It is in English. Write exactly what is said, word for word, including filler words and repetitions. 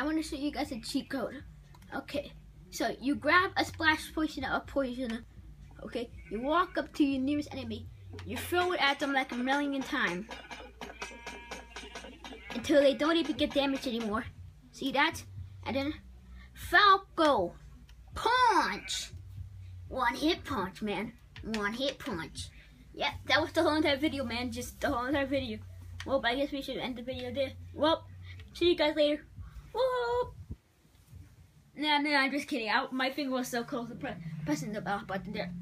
I want to show you guys a cheat code. Okay, so you grab a splash potion of poison. Okay, you walk up to your nearest enemy. You throw it at them like a million times until they don't even get damaged anymore. See that? And then Falco punch. One hit punch, man. One hit punch. Yep, that was the whole entire video, man. Just the whole entire video. Well, I guess we should end the video there. Well, see you guys later. Whoa. Nah, nah, I'm just kidding. I, my finger was so close to pre pressing the bell button there.